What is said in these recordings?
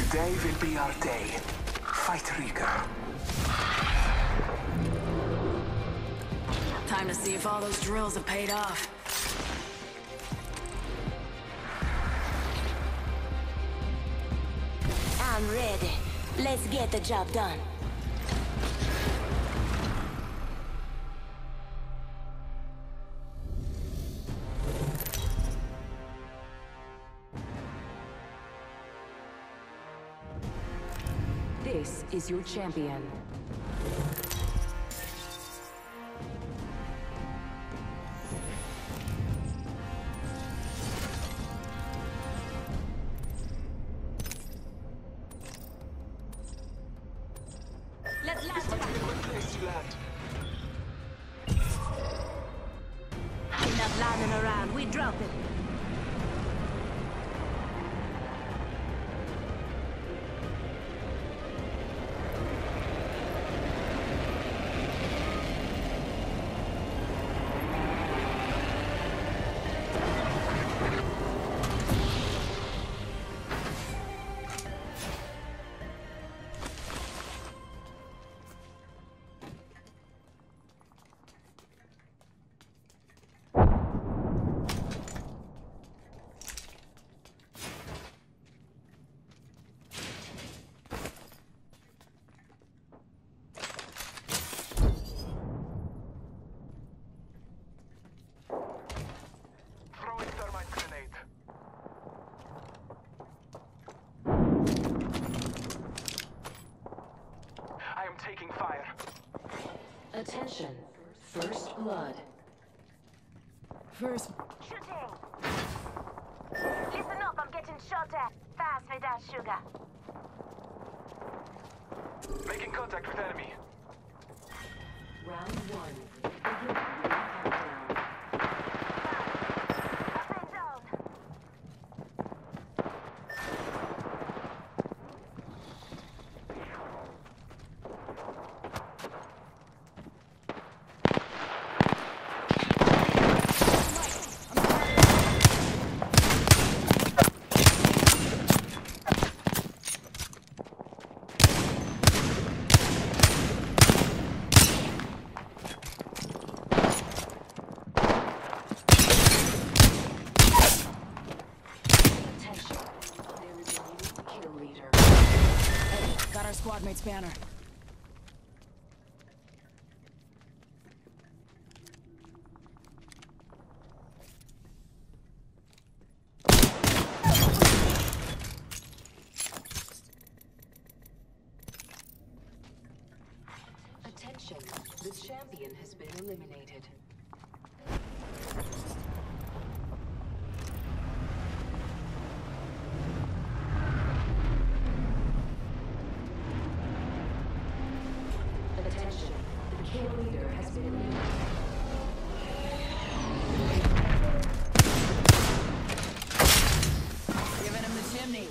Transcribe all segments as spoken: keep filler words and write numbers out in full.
Today will be our day. Fight Rika. Time to see if all those drills have paid off. I'm ready. Let's get the job done. This is your champion. Let's last Might be a good place to land. Enough lying around. We drop it. Throwing thermite grenade. I am taking fire. Attention. First blood. First, Shooting! Listen up, I'm getting shot at. Fast without sugar. Making contact with enemy. Round one. Begin countdown. Up and down. Attention. There is a new kill leader. hey, got our squad mate's banner. Attention. The champion has been eliminated. Attention. The kill leader has been eliminated. Giving him the chimney.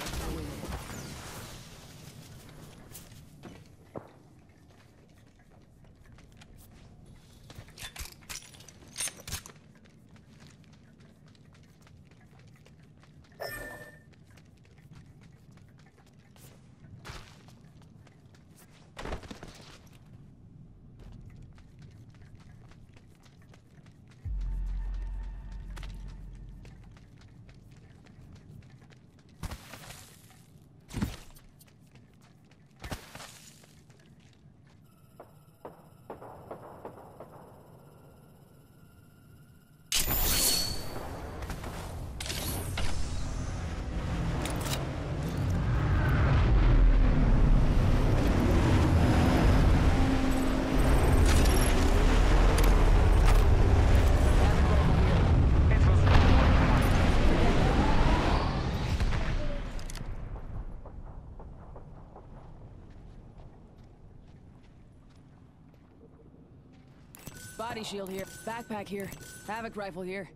Body shield here. Backpack here. Havoc rifle here.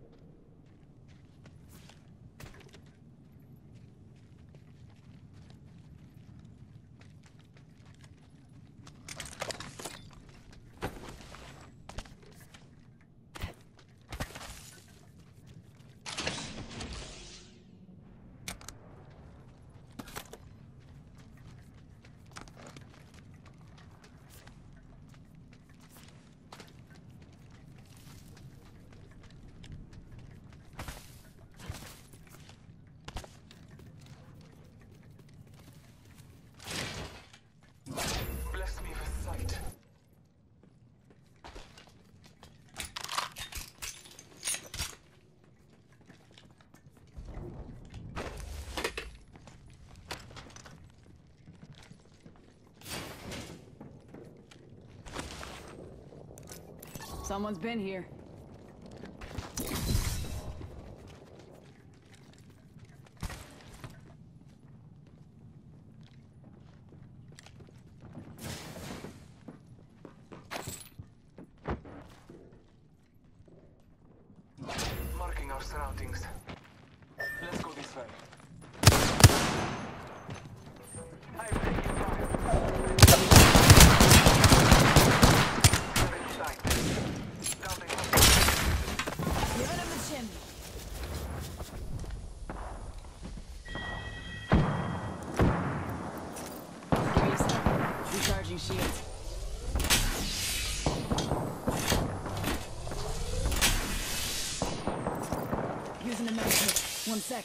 Someone's been here. Marking our surroundings. Let's go this way. I'm taking fire. Enemy sight. Down the Give him the chimney. Give me a sec. Recharging shields. Using a med kit. One sec.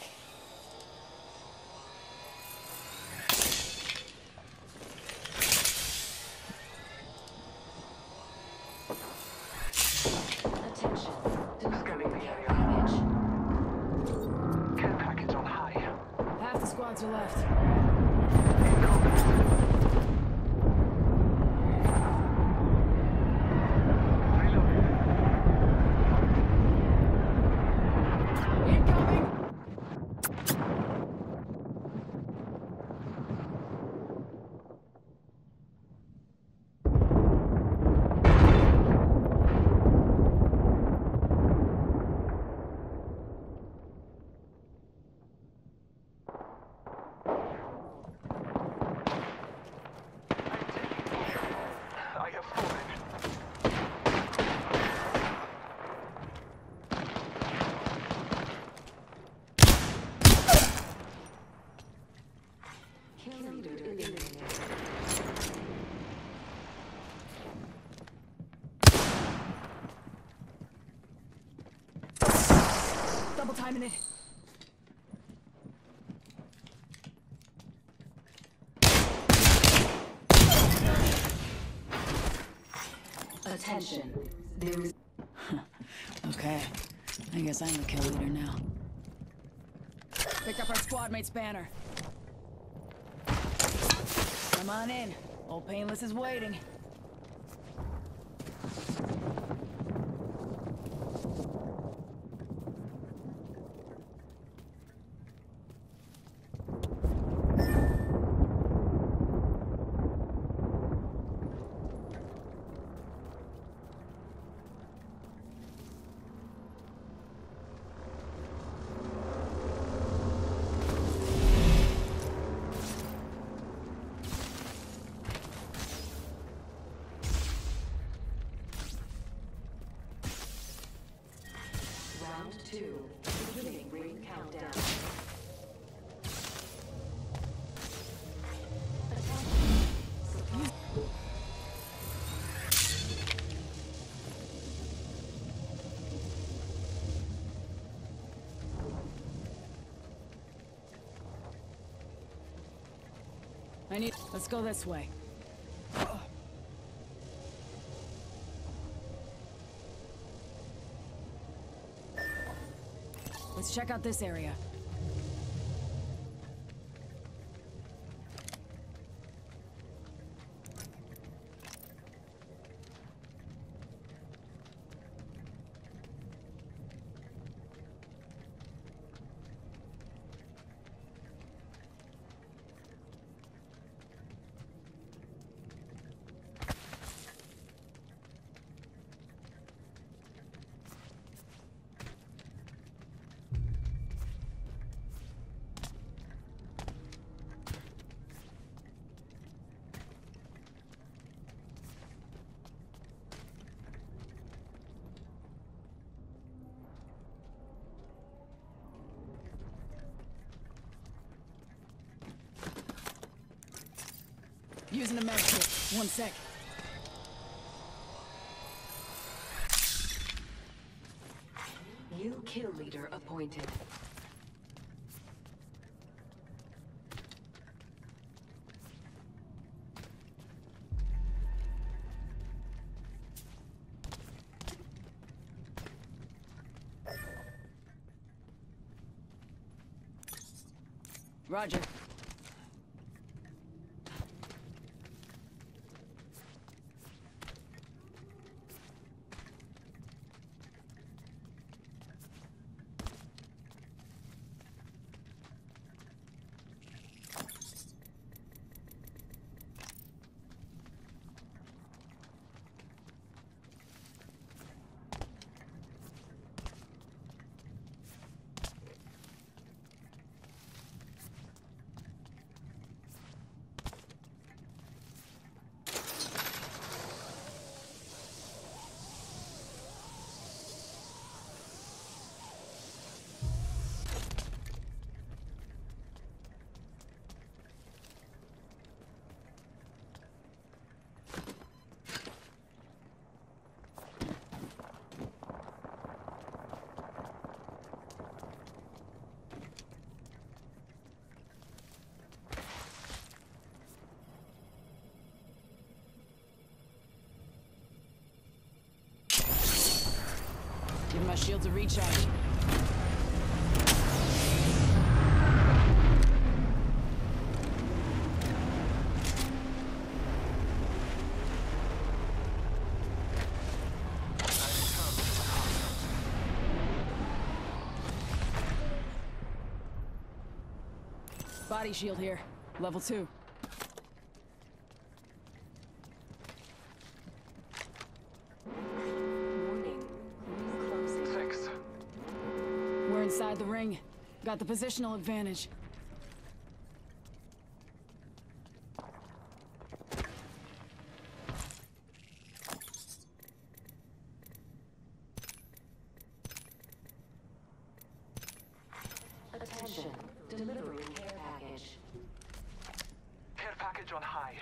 Attention. Scanning the area. Package. Care package on high. Half the squads are left. In contact. Reloading. Incoming! I have fallen. Kill leader eliminated. Double timing it. Attention. There is Okay. I guess I'm the kill leader now. Pick up our squad mate's banner. Come on in. Old Painless is waiting. round two. Beginning ring countdown. Attention. Supply. I need... Let's go this way. Let's check out this area. Using a med kit. One sec. New kill leader appointed. Roger. My shields are recharged. Body shield here. Level two. Warning. Ring closing. Six. We're inside the ring. Got the positional advantage. Attention. Delivering care package. Care package on high.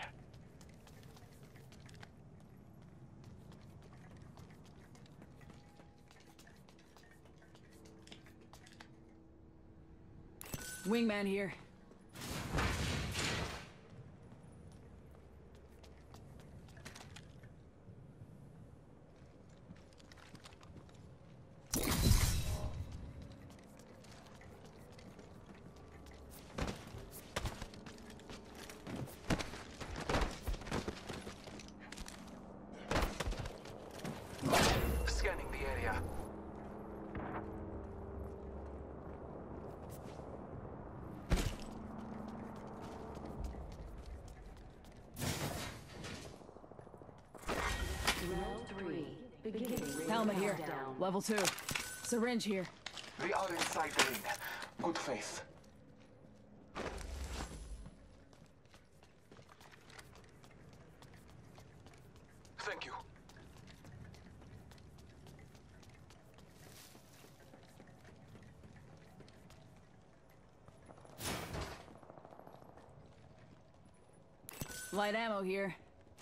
Wingman here. Scanning the area. Round three. Beginning ring Helmet here. countdown. Level two. Syringe here. We are inside the ring. Good faith. Thank you. Light ammo here.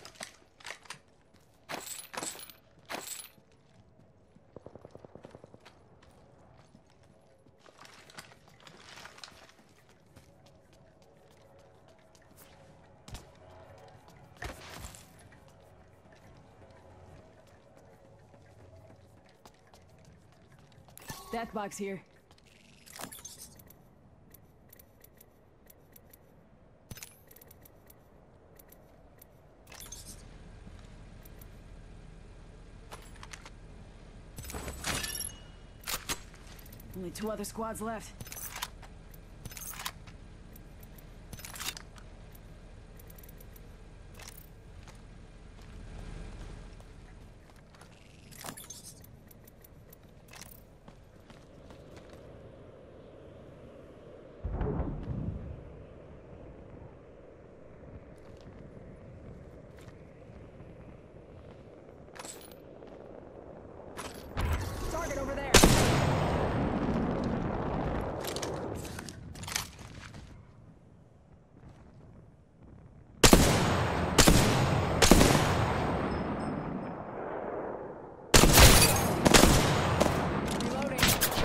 Death box here. Only two other squads left. Target over there. Reloading.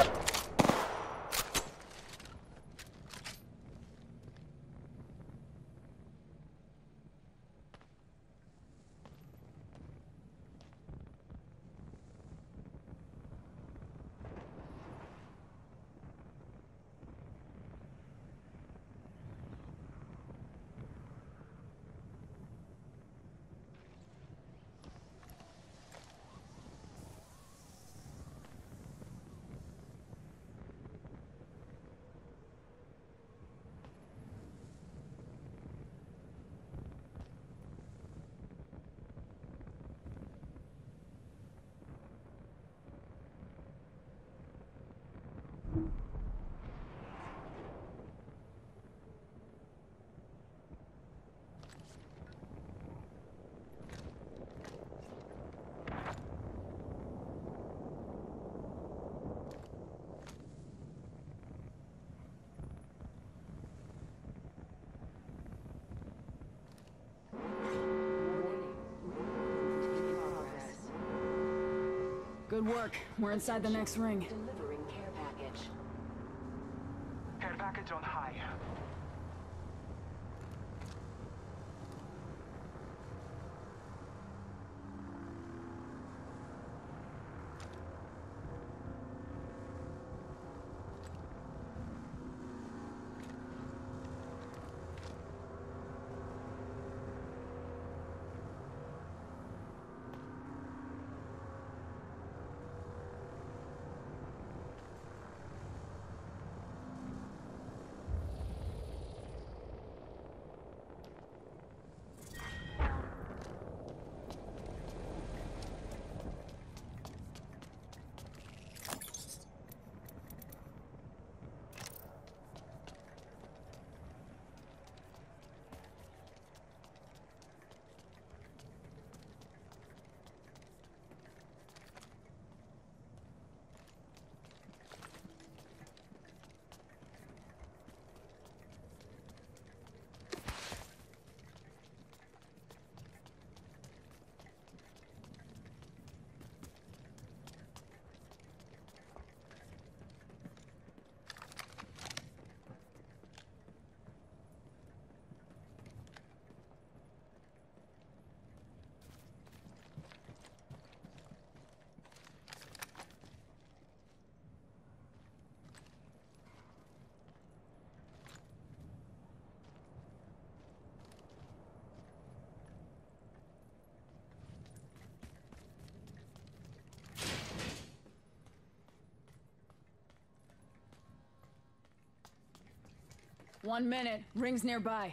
Good work. We're inside the next ring. Delivering care package. Care package on high. One minute. Ring's nearby.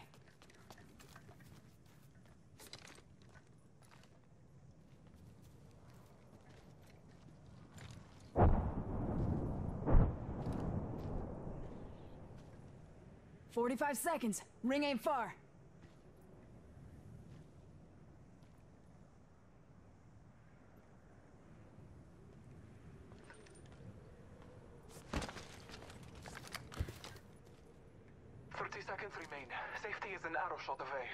Forty-five seconds. Ring ain't far. Thirty seconds remain. Safety is an arrow shot away.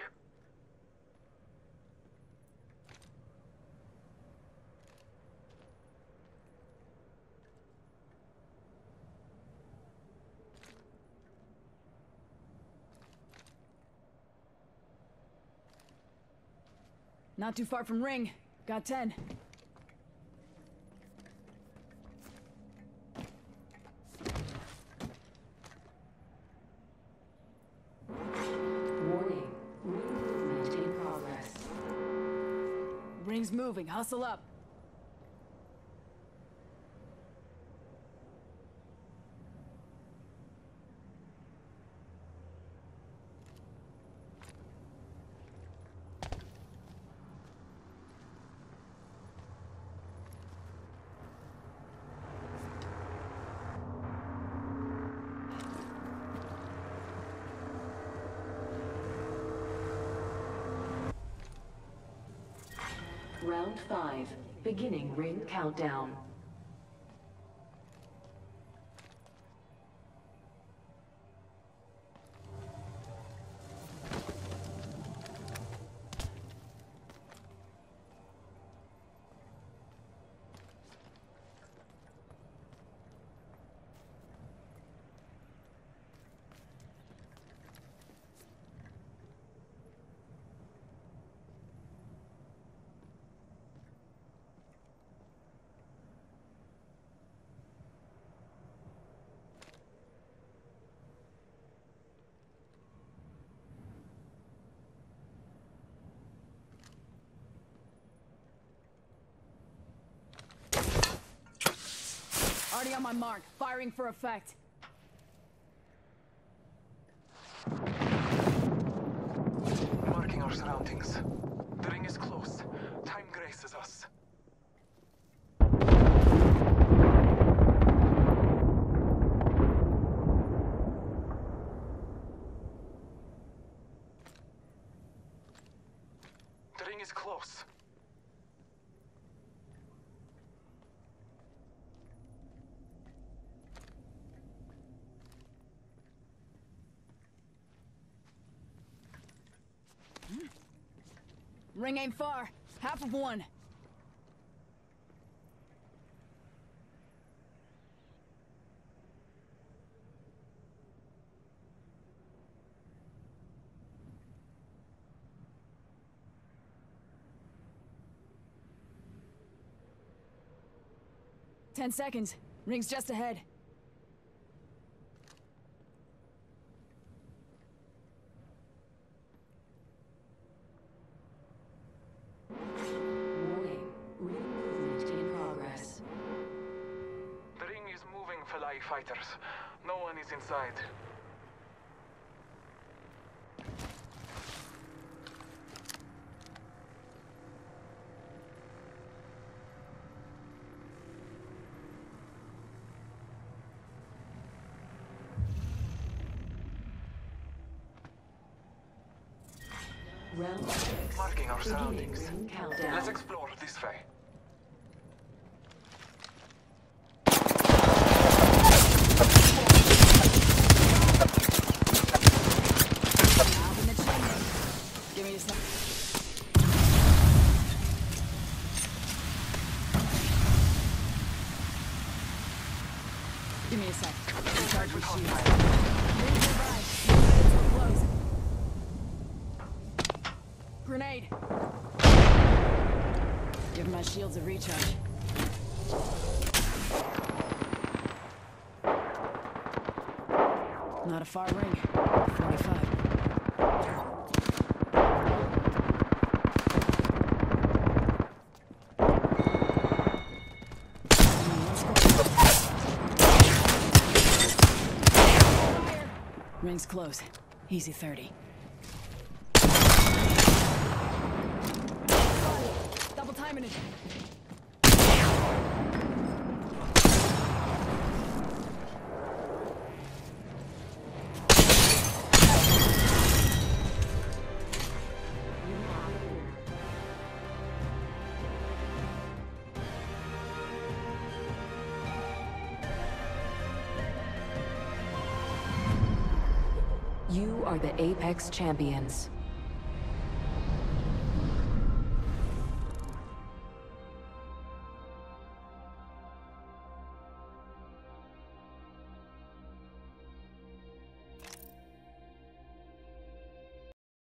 Not too far from ring. Got ten. Warning. Ring movement in progress. Ring's moving. Hustle up. Round five. Beginning ring countdown. Already on my mark. Firing for effect. Marking our surroundings. The ring is close. Time graces us. The ring is close. Ring ain't far. Half of one. Ten seconds. Ring's just ahead. Warning. Ring movement in progress. The ring is moving, Felai fighters. No one is inside. Round six. Marking our Beginning surroundings. ring countdown. Let's explore this way. Out in the chimney. Give me a sec. Give me a sec. Recharge your shields. Ring's nearby. It's so close. Grenade. Give my shields a recharge. Not a far ring. forty-five. Let's go. Fire. Ring's close. Easy thirty. Double timing it. You are the Apex Champions.